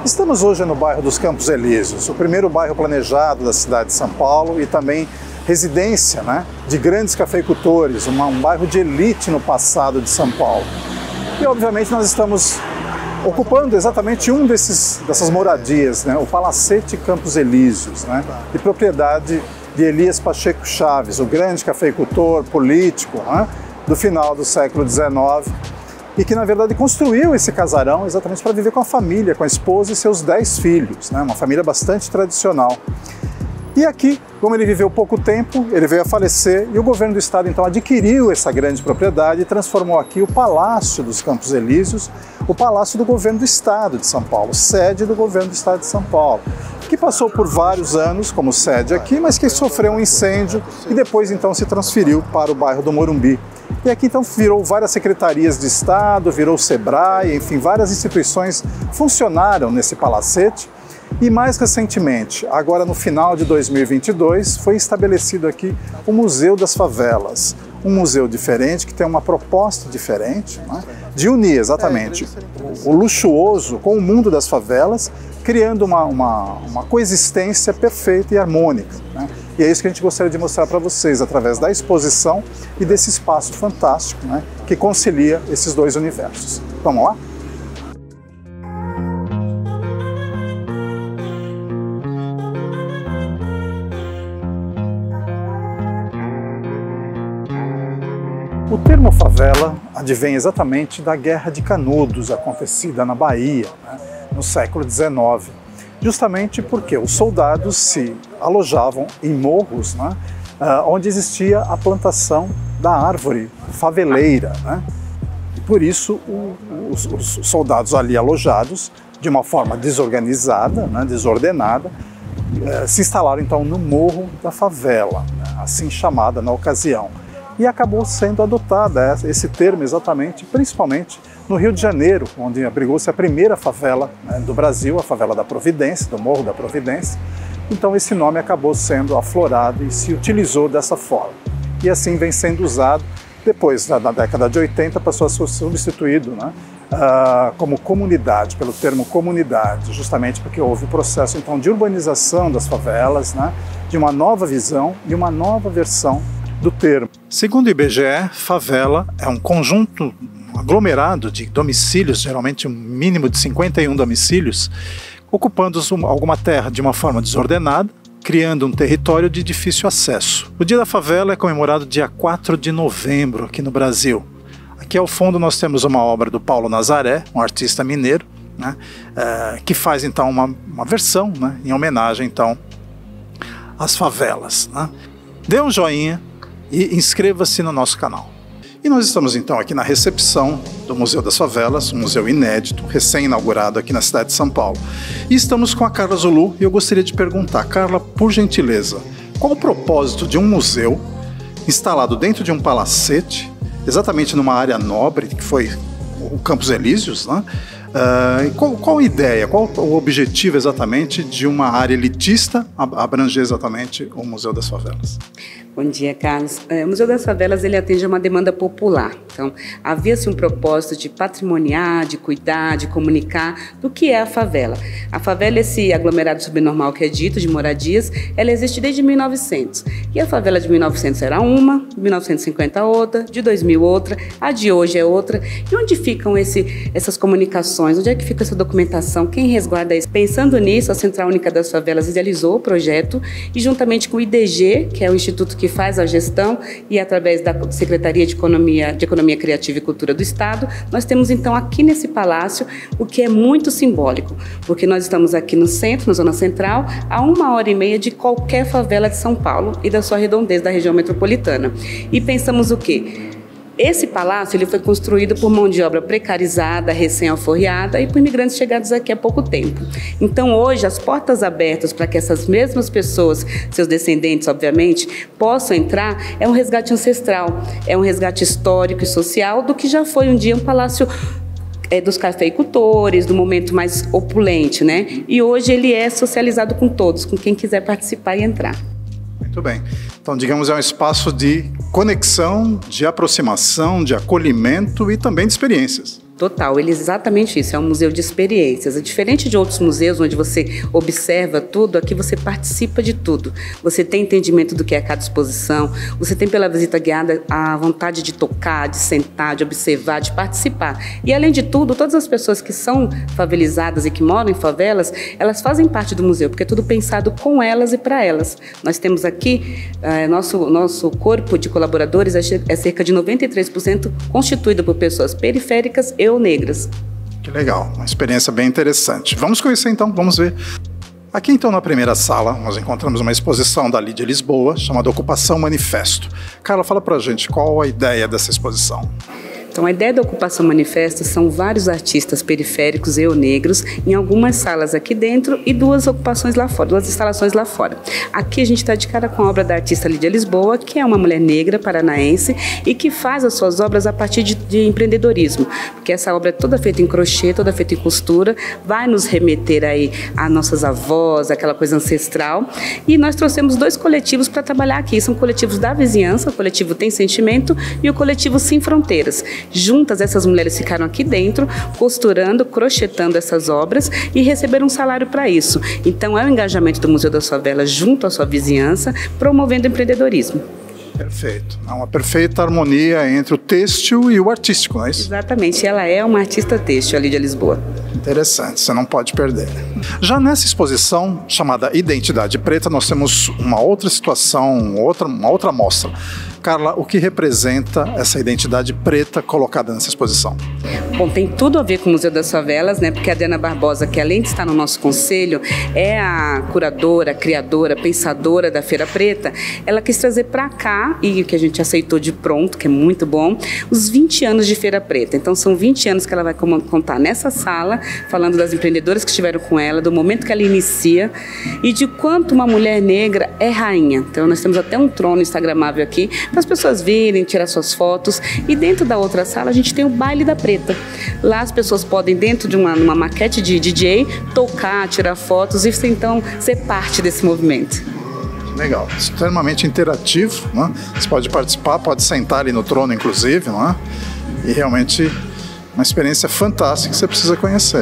Estamos hoje no bairro dos Campos Elíseos, o primeiro bairro planejado da cidade de São Paulo e também residência, de grandes cafeicultores, um bairro de elite no passado de São Paulo. E obviamente nós estamos ocupando exatamente dessas moradias, o Palacete Campos Elíseos, de propriedade de Elias Pacheco Chaves, o grande cafeicultor político do final do século XIX, e que na verdade construiu esse casarão exatamente para viver com a família, com a esposa e seus 10 filhos, uma família bastante tradicional. E aqui, como ele viveu pouco tempo, ele veio a falecer e o governo do estado então adquiriu essa grande propriedade e transformou aqui o Palácio dos Campos Elíseos, o Palácio do Governo do Estado de São Paulo, sede do Governo do Estado de São Paulo, que passou por vários anos como sede aqui, mas que sofreu um incêndio e depois então se transferiu para o bairro do Morumbi. E aqui então virou várias secretarias de Estado, virou o Sebrae, enfim, várias instituições funcionaram nesse palacete. E mais recentemente, agora no final de 2022, foi estabelecido aqui o Museu das Favelas. Um museu diferente, que tem uma proposta diferente, de unir exatamente o luxuoso com o mundo das favelas, criando uma coexistência perfeita e harmônica. E é isso que a gente gostaria de mostrar para vocês, através da exposição e desse espaço fantástico, que concilia esses dois universos. Vamos lá? O termo favela advém exatamente da Guerra de Canudos, acontecida na Bahia, no século XIX, justamente porque os soldados se alojavam em morros, onde existia a plantação da árvore faveleira. E por isso os soldados ali alojados, de uma forma desorganizada, desordenada, se instalaram então no morro da favela, assim chamada na ocasião. E acabou sendo adotada esse termo exatamente, principalmente no Rio de Janeiro, onde abrigou-se a primeira favela do Brasil, a favela da Providência, do Morro da Providência. Então esse nome acabou sendo aflorado e se utilizou dessa forma. E assim vem sendo usado, depois na década de 80 passou a ser substituído como comunidade, pelo termo comunidade, justamente porque houve o processo então de urbanização das favelas, de uma nova visão e uma nova versão do termo. Segundo o IBGE, favela é um conjunto aglomerado de domicílios, geralmente um mínimo de 51 domicílios, ocupando alguma terra de uma forma desordenada, criando um território de difícil acesso. O Dia da Favela é comemorado dia 4 de novembro aqui no Brasil. Aqui ao fundo nós temos uma obra do Paulo Nazaré, um artista mineiro, que faz então uma versão em homenagem então às favelas. Dê um joinha e inscreva-se no nosso canal. E nós estamos então aqui na recepção do Museu das Favelas, um museu inédito, recém-inaugurado aqui na cidade de São Paulo. E estamos com a Carla Zulu e eu gostaria de perguntar, Carla, por gentileza, qual o propósito de um museu instalado dentro de um palacete, exatamente numa área nobre, que foi o Campos Elíseos, qual a ideia, qual o objetivo exatamente de uma área elitista abranger exatamente o Museu das Favelas? Bom dia, Carlos. O Museu das Favelas ele atende a uma demanda popular. Então, havia-se um propósito de patrimoniar, de cuidar, de comunicar do que é a favela. A favela, esse aglomerado subnormal que é dito, de moradias, ela existe desde 1900. E a favela de 1900 era uma, de 1950 outra, de 2000 outra, a de hoje é outra. E onde ficam essas comunicações? Onde é que fica essa documentação? Quem resguarda isso? Pensando nisso, a Central Única das Favelas idealizou o projeto e, juntamente com o IDG, que é o instituto que faz a gestão, e através da Secretaria de Economia Criativa e Cultura do Estado, nós temos então aqui nesse palácio o que é muito simbólico, porque nós estamos aqui no centro, na zona central, a 1h30 de qualquer favela de São Paulo e da sua redondez da região metropolitana. E pensamos o quê? Esse palácio ele foi construído por mão de obra precarizada, recém-alforriada e por imigrantes chegados aqui há pouco tempo. Então, hoje, as portas abertas para que essas mesmas pessoas, seus descendentes, obviamente, possam entrar, é um resgate ancestral, é um resgate histórico e social do que já foi um dia um palácio dos cafeicultores, do momento mais opulente, E hoje ele é socializado com todos, com quem quiser participar e entrar. Muito bem. Então, digamos, é um espaço de conexão, de aproximação, de acolhimento e também de experiências. Total, ele é exatamente isso, é um museu de experiências. É diferente de outros museus onde você observa tudo, aqui você participa de tudo. Você tem entendimento do que é cada exposição, você tem pela visita guiada a vontade de tocar, de sentar, de observar, de participar. E além de tudo, todas as pessoas que são favelizadas e que moram em favelas, elas fazem parte do museu, porque é tudo pensado com elas e para elas. Nós temos aqui, nosso corpo de colaboradores é cerca de 93% constituído por pessoas periféricas e ou negras. Que legal, uma experiência bem interessante. Vamos conhecer então, vamos ver. Aqui então na primeira sala nós encontramos uma exposição da Lídia Lisboa chamada Ocupação Manifesto. Carla, fala pra gente qual a ideia dessa exposição. Então, a ideia da Ocupação Manifesto são vários artistas periféricos e ou negros em algumas salas aqui dentro e duas ocupações lá fora, duas instalações lá fora. Aqui a gente está de cara com a obra da artista Lídia Lisboa, que é uma mulher negra paranaense e que faz as suas obras a partir de empreendedorismo, porque essa obra é toda feita em crochê, toda feita em costura, vai nos remeter aí a nossas avós, aquela coisa ancestral. E nós trouxemos dois coletivos para trabalhar aqui, são coletivos da vizinhança, o coletivo Tem Sentimento e o coletivo Sem Fronteiras. Juntas, essas mulheres ficaram aqui dentro, costurando, crochetando essas obras e receberam um salário para isso. Então, é o engajamento do Museu das Favelas junto à sua vizinhança, promovendo o empreendedorismo. Perfeito. Há uma perfeita harmonia entre o têxtil e o artístico, não é isso? Exatamente. Ela é uma artista têxtil, a Lídia Lisboa. Interessante, você não pode perder. Já nessa exposição, chamada Identidade Preta, nós temos uma outra situação, uma outra mostra. Carla, o que representa essa identidade preta colocada nessa exposição? Bom, tem tudo a ver com o Museu das Favelas, né? Porque a Adriana Barbosa, que além de estar no nosso conselho, é a curadora, criadora, pensadora da Feira Preta. Ela quis trazer para cá, e que a gente aceitou de pronto, que é muito bom, os 20 anos de Feira Preta. Então, são 20 anos que ela vai contar nessa sala, falando das empreendedoras que estiveram com ela, do momento que ela inicia e de quanto uma mulher negra é rainha. Então, nós temos até um trono instagramável aqui, para as pessoas virem, tirar suas fotos. E dentro da outra sala a gente tem o Baile da Preta. Lá as pessoas podem, dentro de uma maquete de DJ, tocar, tirar fotos e então ser parte desse movimento. Legal, extremamente interativo, né? Você pode participar, pode sentar ali no trono, inclusive, não é? E realmente uma experiência fantástica que você precisa conhecer.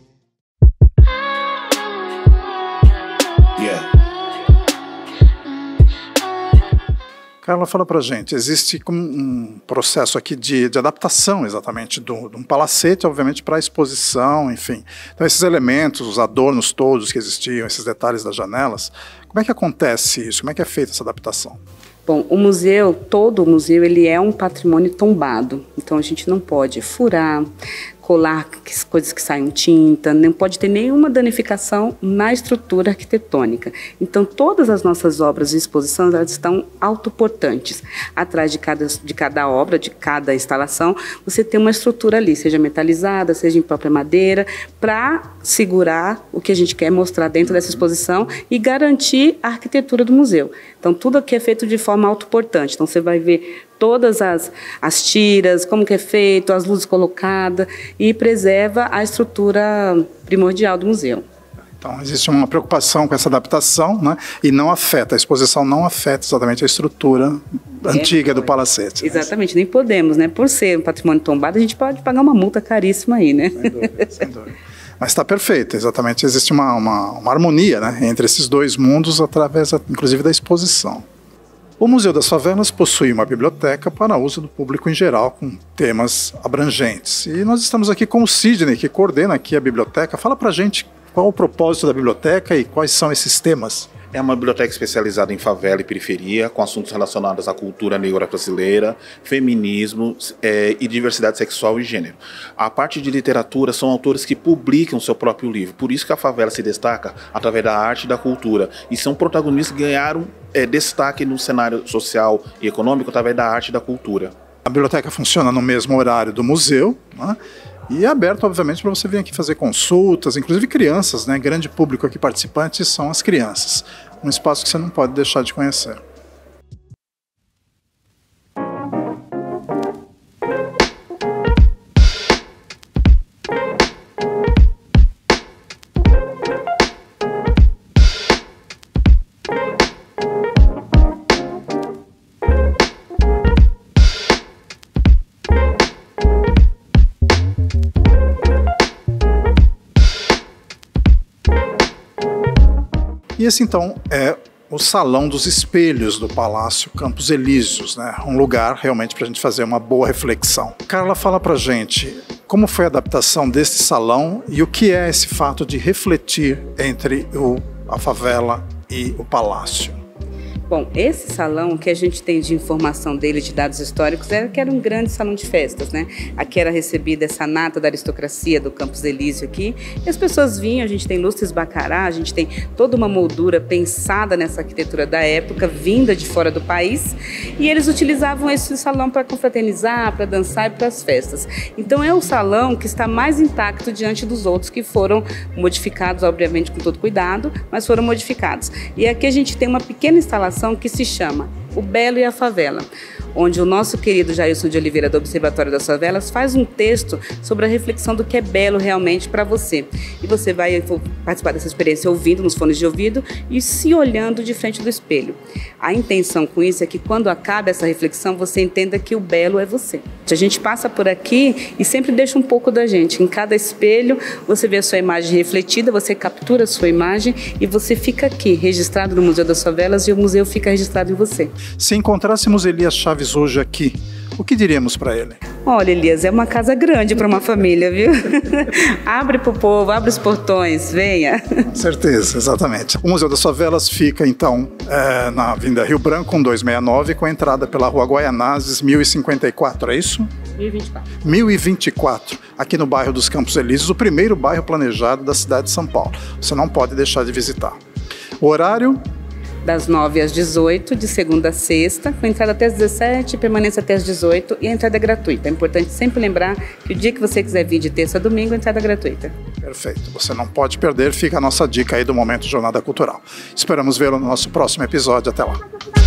Carla, fala pra gente, existe um processo aqui de adaptação, exatamente, de um palacete, obviamente, para a exposição, enfim. Então, esses elementos, os adornos todos que existiam, esses detalhes das janelas, como é que acontece isso? Como é que é feita essa adaptação? Bom, o museu, todo o museu, ele é um patrimônio tombado, então a gente não pode furar, colar coisas que saem tinta, não pode ter nenhuma danificação na estrutura arquitetônica. Então, todas as nossas obras de exposição, elas estão autoportantes. Atrás de cada obra, de cada instalação, você tem uma estrutura ali, seja metalizada, seja em própria madeira, para segurar o que a gente quer mostrar dentro dessa exposição e garantir a arquitetura do museu. Então, tudo aqui é feito de forma autoportante. Então, você vai ver todas as tiras, como que é feito, as luzes colocadas e preserva a estrutura primordial do museu. Então, existe uma preocupação com essa adaptação, né? E não afeta, a exposição não afeta exatamente a estrutura antiga do palacete. Exatamente, né? Nem podemos, né? Por ser um patrimônio tombado, a gente pode pagar uma multa caríssima aí, né? Sem dúvida, sem dúvida. Mas está perfeito, exatamente, existe uma harmonia, né, entre esses dois mundos, através, inclusive, da exposição. O Museu das Favelas possui uma biblioteca para uso do público em geral, com temas abrangentes. E nós estamos aqui com o Sidney, que coordena aqui a biblioteca. Fala pra gente qual o propósito da biblioteca e quais são esses temas. É uma biblioteca especializada em favela e periferia, com assuntos relacionados à cultura negra brasileira, feminismo e diversidade sexual e gênero. A parte de literatura são autores que publicam seu próprio livro, por isso que a favela se destaca através da arte e da cultura. E são protagonistas que ganharam destaque no cenário social e econômico através da arte e da cultura. A biblioteca funciona no mesmo horário do museu, né? E é aberto, obviamente, para você vir aqui fazer consultas, inclusive crianças, né? Grande público aqui participantes são as crianças. Um espaço que você não pode deixar de conhecer. E esse então é o Salão dos Espelhos do Palácio Campos Elíseos, né? Um lugar realmente para a gente fazer uma boa reflexão. Carla, fala pra gente como foi a adaptação desse salão e o que é esse fato de refletir entre a favela e o palácio. Bom, esse salão que a gente tem de informação dele, de dados históricos, que era um grande salão de festas, né? Aqui era recebida essa nata da aristocracia do Campos Elíseos aqui, e as pessoas vinham, a gente tem lustres Baccarat, a gente tem toda uma moldura pensada nessa arquitetura da época, vinda de fora do país, e eles utilizavam esse salão para confraternizar, para dançar e para as festas. Então é o salão que está mais intacto diante dos outros que foram modificados, obviamente com todo cuidado, mas foram modificados. E aqui a gente tem uma pequena instalação que se chama O Belo e a Favela, onde o nosso querido Jailson de Oliveira, do Observatório das Favelas, faz um texto sobre a reflexão do que é belo realmente para você. E você vai participar dessa experiência ouvindo nos fones de ouvido e se olhando de frente do espelho. A intenção com isso é que quando acaba essa reflexão, você entenda que o belo é você. A gente passa por aqui e sempre deixa um pouco da gente. Em cada espelho, você vê a sua imagem refletida, você captura a sua imagem e você fica aqui, registrado no Museu das Favelas, e o museu fica registrado em você. Se encontrássemos Elias Chaves hoje aqui, o que diríamos para ele? Olha, Elias, é uma casa grande para uma família, viu? Abre para o povo, abre os portões, venha. Com certeza, exatamente. O Museu das Favelas fica, então, na Avenida Rio Branco, 1269, com a entrada pela Rua Guaianazes, 1054, é isso? 1024. 1024, aqui no bairro dos Campos Elíseos, o primeiro bairro planejado da cidade de São Paulo. Você não pode deixar de visitar. O horário? Das 9 às 18, de segunda a sexta, com entrada até às 17, permanência até às 18, e a entrada é gratuita. É importante sempre lembrar que o dia que você quiser vir de terça a domingo, a entrada é gratuita. Perfeito. Você não pode perder, fica a nossa dica aí do Momento Jornada Cultural. Esperamos vê-lo no nosso próximo episódio. Até lá.